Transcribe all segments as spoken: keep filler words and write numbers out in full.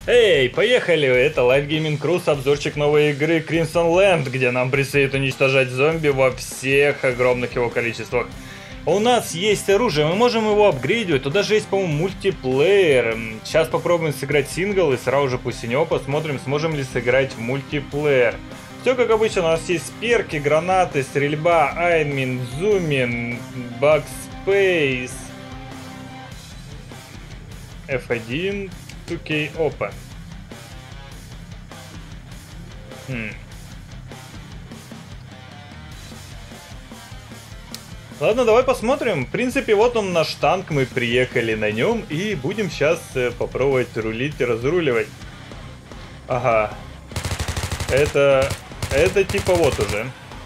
Эй, поехали! Это Live Gaming Cruise, обзорчик новой игры Crimson Land, где нам предстоит уничтожать зомби во всех огромных его количествах. У нас есть оружие, мы можем его апгрейдить, тут даже есть, по-моему, мультиплеер. Сейчас попробуем сыграть сингл и сразу же по синему посмотрим, сможем ли сыграть в мультиплеер. Все как обычно, у нас есть перки, гранаты, стрельба, аймин, зумин, бакспейс, эф один, ту кей Open. Хм. Ладно, давай посмотрим. В принципе, вот он наш танк, мы приехали на нем и будем сейчас попробовать рулить и разруливать. Ага. Это... Это типа вот уже.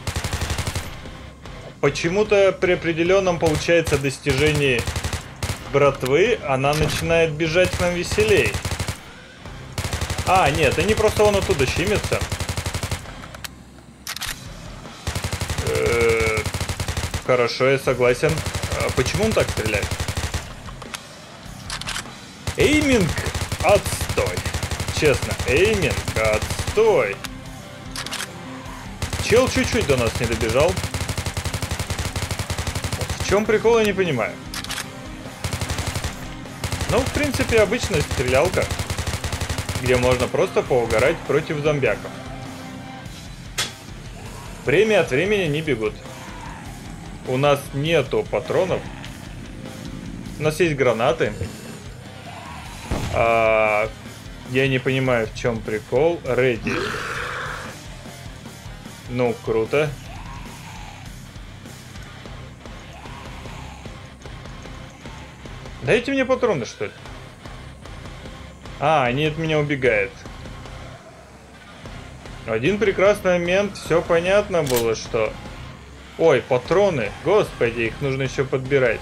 Почему-то при определенном получается достижении братвы она начинает бежать к нам веселей. А, нет, они просто вон оттуда щемятся. Э-э- хорошо, я согласен. А почему он так стреляет? Эйминг отстой. Честно, эйминг отстой. Чел чуть-чуть до нас не добежал. В чем прикол, я не понимаю. Ну, в принципе, обычная стрелялка, где можно просто поугарать против зомбяков. Время от времени не бегут. У нас нету патронов. У нас есть гранаты. А, я не понимаю, в чем прикол. Ready. Ну, круто. Дайте мне патроны, что ли? А, они от меня убегают. Один прекрасный момент, все понятно было, что... Ой, патроны, господи, их нужно еще подбирать.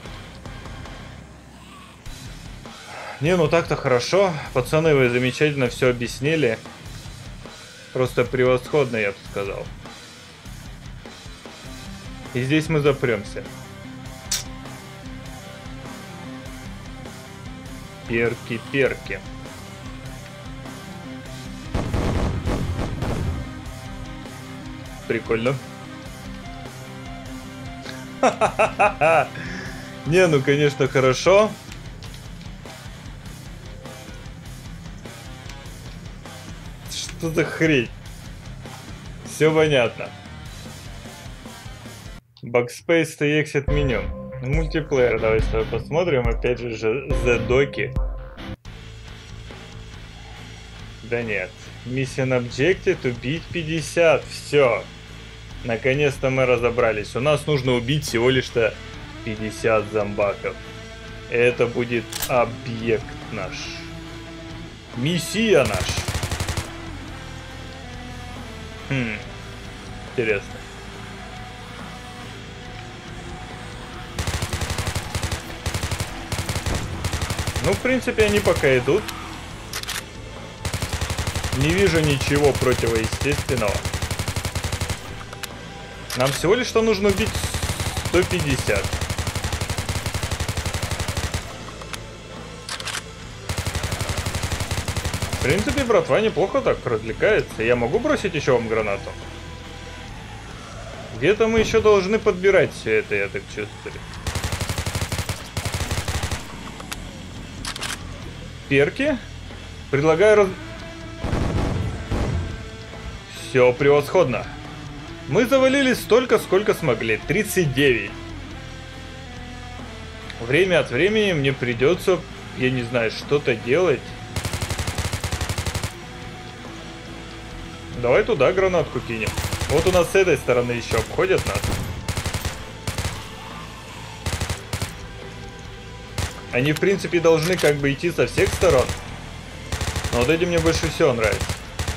Не, ну так-то хорошо. Пацаны, вы замечательно все объяснили. Просто превосходно, я бы сказал. И здесь мы запремся. Перки, перки. Прикольно. Не, ну конечно, хорошо. Что за хрень? Все понятно. Backspace и exit меню. Мультиплеер, давай с тобой посмотрим. Опять же, The Doki. Да нет. Mission Objective убить пятьдесят. Все. Наконец-то мы разобрались. У нас нужно убить всего лишь-то пятьдесят зомбаков. Это будет объект наш. Миссия наш. Хм. Интересно. Ну, в принципе, они пока идут. Не вижу ничего противоестественного. Нам всего лишь что нужно убить сто пятьдесят. В принципе, братва неплохо так развлекается. Я могу бросить еще вам гранату? Где-то мы еще должны подбирать все это, я так чувствую. Перки. Предлагаю раз... Все превосходно. Мы завалили столько, сколько смогли. тридцать девять. Время от времени мне придется, я не знаю, что-то делать. Давай туда гранатку кинем. Вот у нас с этой стороны еще обходят нас. Они, в принципе, должны как бы идти со всех сторон. Но вот эти мне больше всего нравятся.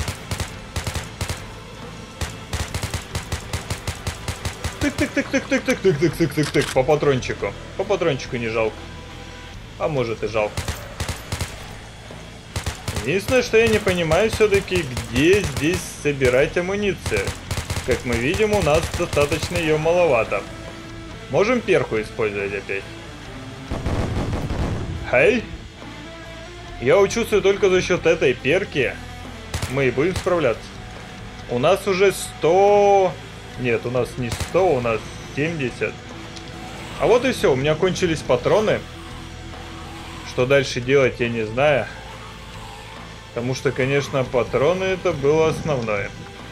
Тык-тык-тык-тык-тык-тык-тык-тык-тык-тык-тык. По патрончику. По патрончику не жалко. А может и жалко. Единственное, что я не понимаю все-таки, где здесь собирать амуницию. Как мы видим, у нас достаточно ее маловато. Можем перку использовать опять. Хей! Я чувствую, только за счет этой перки мы и будем справляться. У нас уже сто... Нет, у нас не сто, у нас семьдесят. А вот и все, у меня кончились патроны. Что дальше делать, я не знаю. Потому что, конечно, патроны это было основное.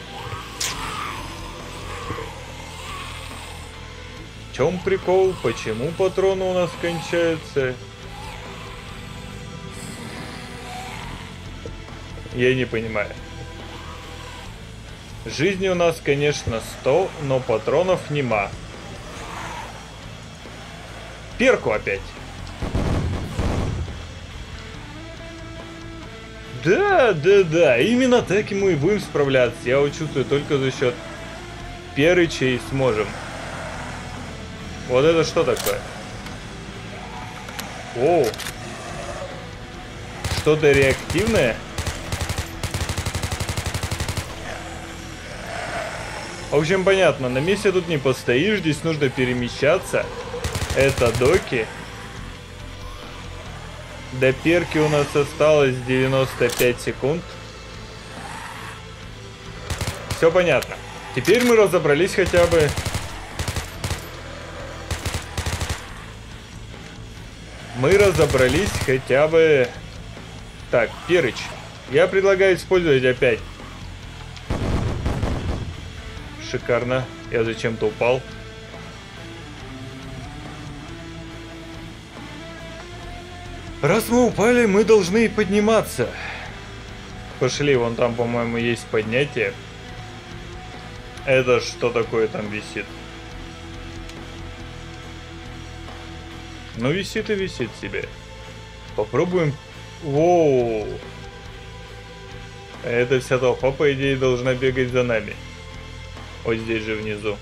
В чем прикол? Почему патроны у нас кончаются? Я не понимаю. Жизни у нас, конечно, сто, но патронов нема. Перку опять. Да, да, да, именно так и мы и будем справляться. Я вот чувствую, только за счет перычей сможем. Вот это что такое? Оу. Что-то реактивное? В общем, понятно, на месте тут не постоишь, здесь нужно перемещаться. Это доки. До перки у нас осталось девяносто пять секунд. Все понятно. Теперь мы разобрались хотя бы. Мы разобрались хотя бы. Так, перыч. Я предлагаю использовать опять. Шикарно. Я зачем-то упал. Раз мы упали, мы должны подниматься. Пошли, вон там, по-моему, есть поднятие. Это что такое там висит? Ну, висит и висит себе. Попробуем. Воу. Эта вся толпа, по идее, должна бегать за нами. Вот здесь же внизу.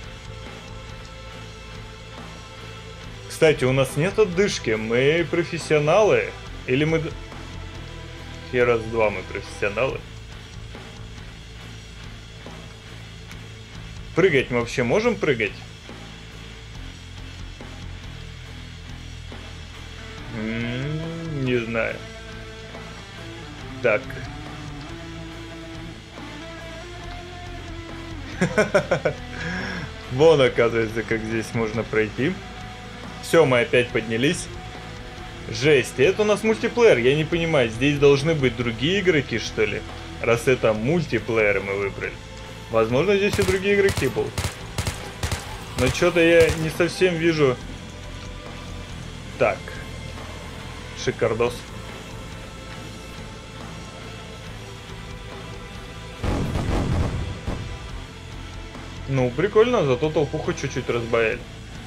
Кстати, у нас нет отдышки. Мы профессионалы. Или мы... Все раз два мы профессионалы. Прыгать мы вообще можем прыгать? М-м, не знаю. Так. Вон, оказывается, как здесь можно пройти. Все, мы опять поднялись. Жесть, это у нас мультиплеер, я не понимаю, здесь должны быть другие игроки, что ли? Раз это мультиплеер мы выбрали. Возможно, здесь и другие игроки будут. Но что-то я не совсем вижу. Так. Шикардос. Ну, прикольно, зато толпу хоть чуть-чуть разбавили.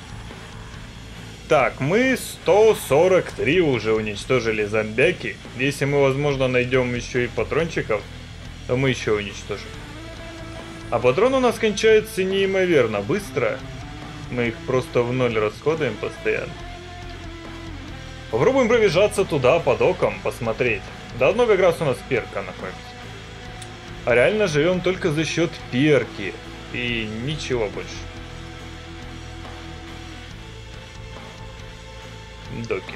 Так, мы сто сорок три уже уничтожили зомбяки. Если мы, возможно, найдем еще и патрончиков, то мы еще уничтожим. А патрон у нас кончается неимоверно быстро. Мы их просто в ноль расходуем постоянно. Попробуем пробежаться туда, по докам, посмотреть. Давно как раз у нас перка находится. А реально живем только за счет перки. И ничего больше. Доки.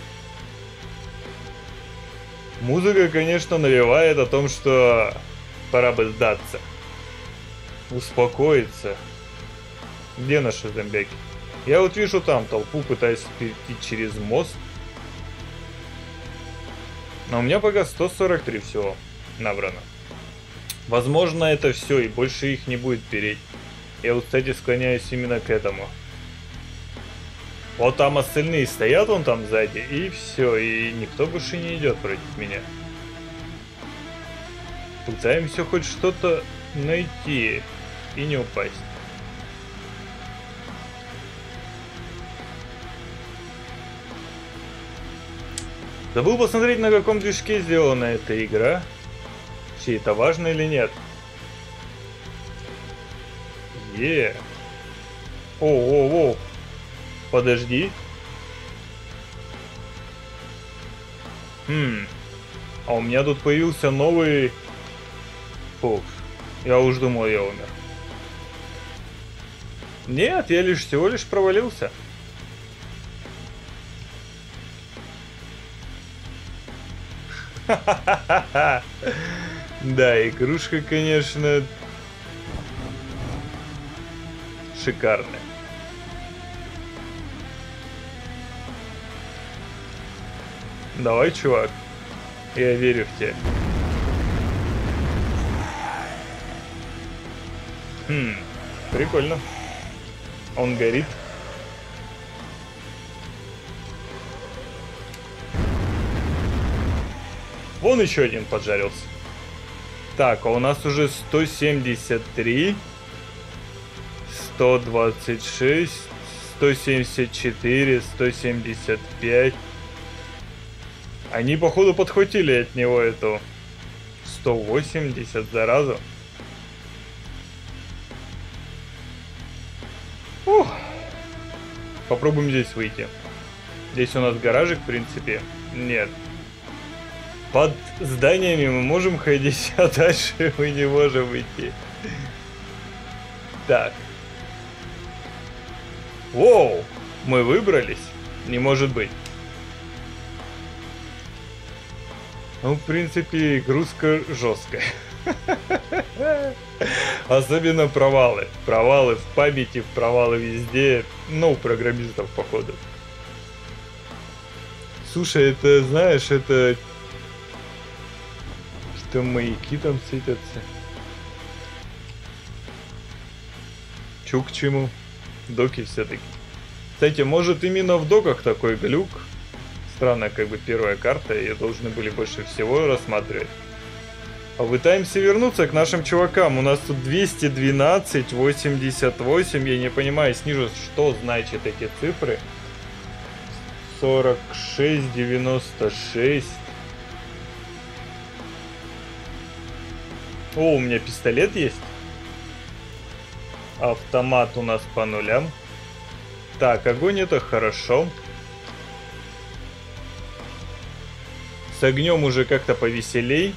Музыка, конечно, навевает о том, что пора бы сдаться. Успокоиться. Где наши зомбяки? Я вот вижу там толпу, пытаюсь перейти через мост. Но у меня пока сто сорок три всего набрано. Возможно, это все, и больше их не будет переть. Я вот, кстати, склоняюсь именно к этому. Вот там остальные стоят, вон там сзади, и все, и никто больше не идет против меня. Пытаемся хоть что-то найти и не упасть. Забыл посмотреть, на каком движке сделана эта игра. Че, это важно или нет? Е. О-о-о. Подожди. Хм. А у меня тут появился новый... Фух. Я уж думал, я умер. Нет, я лишь всего лишь провалился. Да, игрушка, конечно, шикарная. Давай, чувак. Я верю в тебя. Хм, прикольно. Он горит. Вон еще один поджарился. Так, а у нас уже сто семьдесят три, сто двадцать шесть, сто семьдесят четыре, сто семьдесят пять. Они, походу, подхватили от него эту сто восемьдесят, заразу. Ух. Попробуем здесь выйти. Здесь у нас гаражик, в принципе. Нет. Под зданиями мы можем ходить, а дальше мы не можем идти. Так. Воу! Мы выбрались? Не может быть. Ну, в принципе, грузка жесткая. Особенно провалы. Провалы в памяти, провалы везде. Ну, у программистов, походу. Слушай, это, знаешь, это... Что маяки там светятся. Чу к чему? Доки все-таки. Кстати, может именно в доках такой глюк? Странная как бы первая карта, ее должны были больше всего рассматривать. Попытаемся вернуться к нашим чувакам. У нас тут двести двенадцать, восемьдесят восемь. Я не понимаю снизу, что значат эти цифры. сорок шесть, девяносто шесть. О, у меня пистолет есть. Автомат у нас по нулям. Так, огонь это хорошо. С огнем уже как-то повеселей.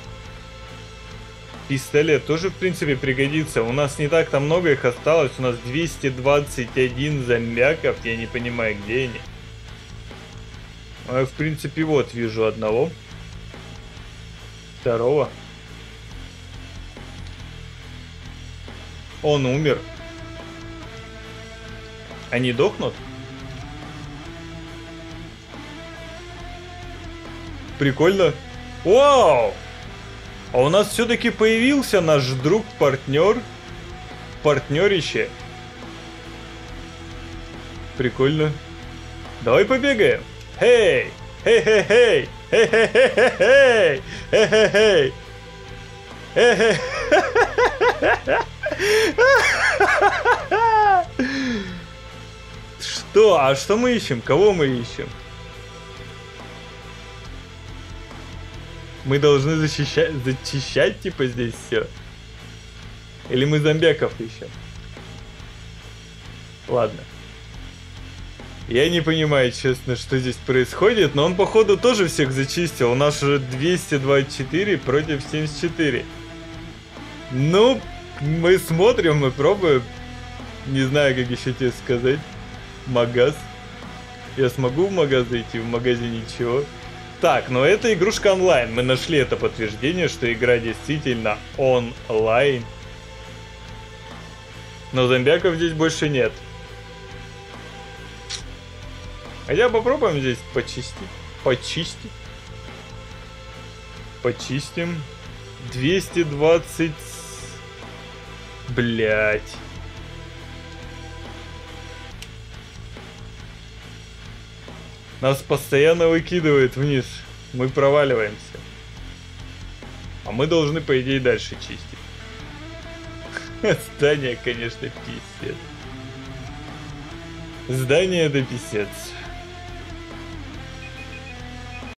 Пистолет тоже, в принципе, пригодится. У нас не так-то много их осталось. У нас двести двадцать один зомбяков. Я не понимаю, где они. А я, в принципе, вот вижу одного. Второго. Он умер. Они дохнут? Прикольно. Вау! А у нас все-таки появился наш друг-партнер. Партнерище. Прикольно. Давай побегаем. Хей! Хей-хей-хей! Хей-хей-хей-хей! Хей-хей-хей! Хей-хей! Что? А что мы ищем? Кого мы ищем? Мы должны защищать, зачищать типа здесь все? Или мы зомбяков ищем? Ладно. Я не понимаю, честно, что здесь происходит, но он, походу, тоже всех зачистил. У нас уже двести двадцать четыре против семьдесят четыре. Ну, мы смотрим, мы пробуем. Не знаю, как еще тебе сказать. Магаз. Я смогу в магаз зайти? В магазе ничего. Так, но это игрушка онлайн. Мы нашли это подтверждение, что игра действительно онлайн. Но зомбяков здесь больше нет. Хотя попробуем здесь почистить. Почистить. Почистим. двести двадцать. Блять. Нас постоянно выкидывает вниз. Мы проваливаемся. А мы должны, по идее, дальше чистить. Здание, конечно, писец. Здание да писец.